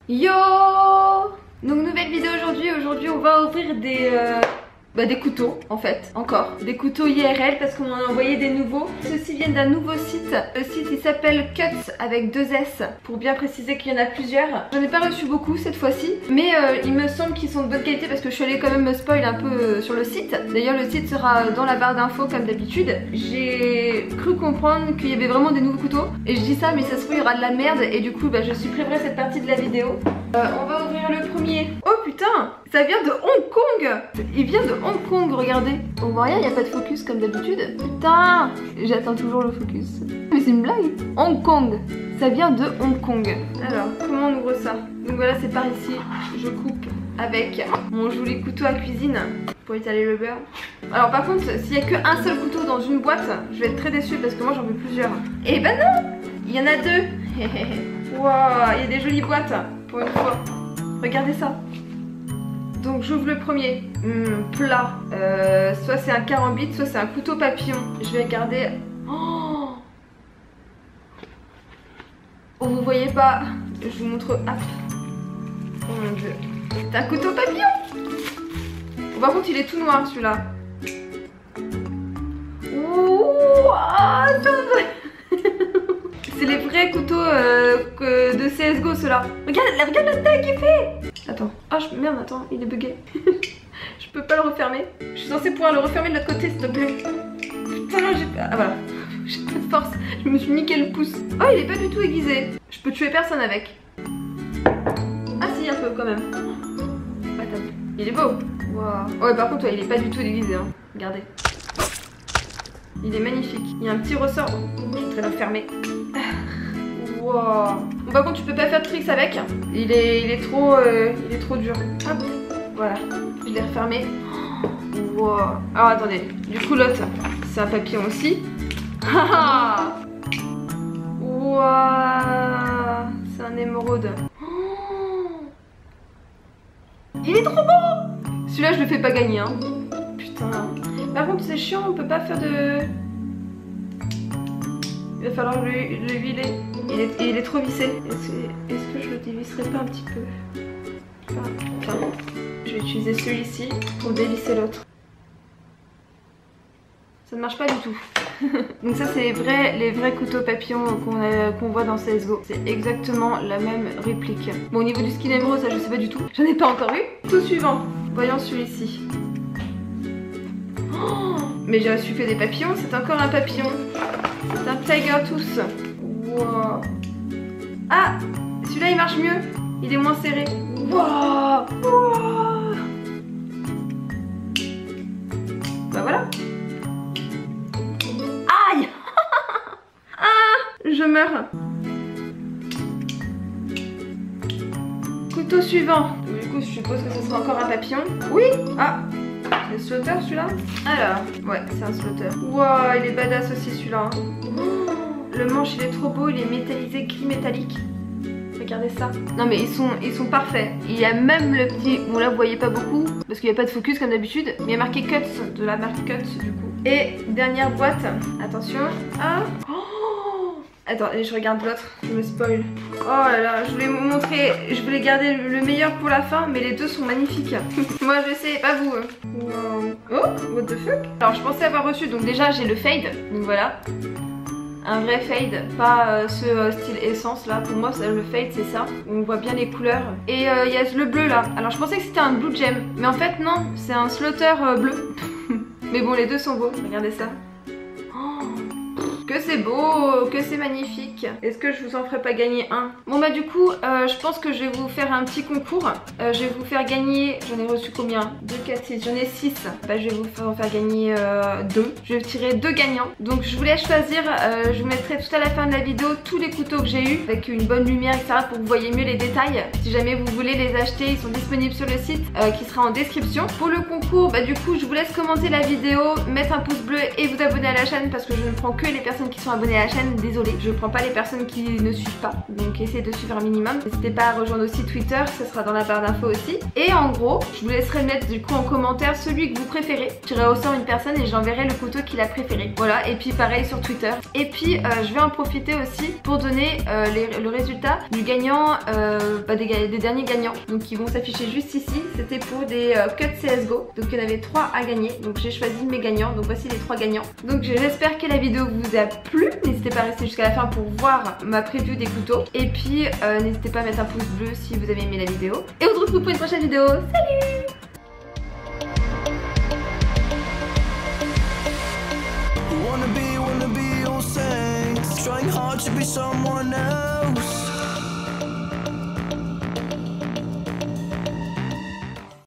Yo! Donc nouvelle vidéo aujourd'hui. Aujourd'hui on va ouvrir des couteaux en fait, encore. Des couteaux IRL parce qu'on m'en a envoyé des nouveaux. Ceux-ci viennent d'un nouveau site. Le site il s'appelle Cuts avec 2 S. Pour bien préciser qu'il y en a plusieurs. J'en ai pas reçu beaucoup cette fois-ci. Mais il me semble qu'ils sont de bonne qualité parce que je suis allée quand même me spoil un peu sur le site. D'ailleurs le site sera dans la barre d'infos comme d'habitude. J'ai cru comprendre qu'il y avait vraiment des nouveaux couteaux. Et je dis ça mais ça se trouve il y aura de la merde. Et du coup je supprimerai cette partie de la vidéo. On va ouvrir le premier. Oh putain! Ça vient de Hong Kong! Il vient de Hong Kong, regardez. On voit rien, il n'y a pas de focus comme d'habitude. Putain! J'attends toujours le focus. Mais c'est une blague! Hong Kong! Ça vient de Hong Kong. Alors, comment on ouvre ça? Donc voilà, c'est par ici. Je coupe avec mon joli couteau à cuisine pour étaler le beurre. Alors par contre, s'il n'y a qu'un seul couteau dans une boîte, je vais être très déçue parce que moi j'en veux plusieurs. Et ben non! Il y en a 2! Waouh! Il y a des jolies boîtes pour une fois. Regardez ça. Donc j'ouvre le premier, plat, soit c'est un carambite, soit c'est un couteau papillon. Je vais regarder. Oh, vous voyez pas, je vous montre. Hop. Oh mon dieu, c'est un couteau papillon. Par contre il est tout noir celui-là. Ouh, ah, c'est les vrais couteaux de CSGO ceux-là. Regarde la taille qu'il fait. Attends, ah merde, attends, il est bugué. Je peux pas le refermer. Je suis censée pouvoir le refermer de l'autre côté s'il te plaît. Putain, ah voilà. J'ai pas de force, je me suis niqué le pouce. Oh, il est pas du tout aiguisé. Je peux tuer personne avec. Ah si, un peu quand même. Attends, il est beau. Wow. Ouais, par contre, ouais, il est pas du tout aiguisé, hein. Regardez. Il est magnifique. Il y a un petit ressort. Je voudrais le fermer. Wow. Bon, par contre tu peux pas faire de tricks avec. Il est trop dur. Hop, voilà. Je l'ai refermé. Wow. Alors attendez. Du coup l'autre c'est un papillon aussi. Wow. C'est un émeraude. Il est trop beau. Celui-là je le fais pas gagner hein. Putain. Par contre c'est chiant, on peut pas faire de... Il va falloir le huiler. Il est trop vissé. Est-ce que je le dévisserai pas un petit peu? Enfin, je vais utiliser celui-ci pour dévisser l'autre. Ça ne marche pas du tout. Donc ça c'est les vrais couteaux papillons qu'on voit dans CSGO. C'est exactement la même réplique. Bon au niveau du skin émeraude ça je sais pas du tout. J'en ai pas encore eu. Tout suivant. Voyons celui-ci. Oh, mais j'ai reçu que des papillons. C'est encore un papillon. C'est un Tiger Tooth. Wow. Ah, celui-là il marche mieux. Il est moins serré. Wow. Wow. Bah voilà. Aïe. Ah, je meurs. Couteau suivant. Du coup je suppose que ce sera encore un papillon. Oui. Ah, c'est slaughter celui-là. Alors, ouais c'est un slaughter. Wow, il est badass aussi celui-là. Le manche il est trop beau, il est métallisé, gris métallique. Regardez ça. Non mais ils sont parfaits. Il y a même le petit... Bon là vous voyez pas beaucoup parce qu'il n'y a pas de focus comme d'habitude. Mais il y a marqué Cuts, de la marque Cuts du coup. Et dernière boîte. Attention. Ah. Oh. Attends, je regarde l'autre. Je me spoil. Oh là là, je voulais vous montrer. Je voulais garder le meilleur pour la fin. Mais les deux sont magnifiques. Moi je sais, pas vous. Wow. Oh, what the fuck. Alors je pensais avoir reçu. Donc déjà j'ai le fade. Donc voilà. Un vrai fade, pas ce style essence là. Pour moi le fade c'est ça. On voit bien les couleurs. Et il y a le bleu là. Alors je pensais que c'était un blue gem. Mais en fait non, c'est un slaughter bleu. Mais bon les deux sont beaux, regardez ça. Que c'est beau, que c'est magnifique. Est-ce que je vous en ferai pas gagner un? Bon bah du coup je pense que je vais vous faire un petit concours. Je vais vous faire gagner, j'en ai reçu combien? 2, 4, 6, j'en ai 6. Bah je vais vous en faire gagner 2. Je vais tirer 2 gagnants. Donc je vous laisse choisir, je vous mettrai tout à la fin de la vidéo tous les couteaux que j'ai eu avec une bonne lumière etc pour que vous voyez mieux les détails. Si jamais vous voulez les acheter, ils sont disponibles sur le site qui sera en description. Pour le concours, bah du coup je vous laisse commenter la vidéo, mettre un pouce bleu et vous abonner à la chaîne parce que je ne prends que les personnes personnes qui sont abonnées à la chaîne, désolée, je prends pas les personnes qui ne suivent pas, donc essayez de suivre un minimum. N'hésitez pas à rejoindre aussi Twitter, ça sera dans la barre d'infos aussi. Et en gros, je vous laisserai mettre du coup en commentaire celui que vous préférez. Je tirerai au sort une personne et j'enverrai le couteau qu'il a préféré. Voilà, et puis pareil sur Twitter. Et puis je vais en profiter aussi pour donner le résultat du gagnant, des derniers gagnants. Donc qui vont s'afficher juste ici. C'était pour des cuts CSGO. Donc il y en avait 3 à gagner. Donc j'ai choisi mes gagnants. Donc voici les 3 gagnants. Donc j'espère que la vidéo vous a plu. N'hésitez pas à rester jusqu'à la fin pour voir ma preview des couteaux. Et puis n'hésitez pas à mettre un pouce bleu si vous avez aimé la vidéo. Et on se retrouve pour une prochaine vidéo. Salut! Wanna be all saints, trying hard to be someone else.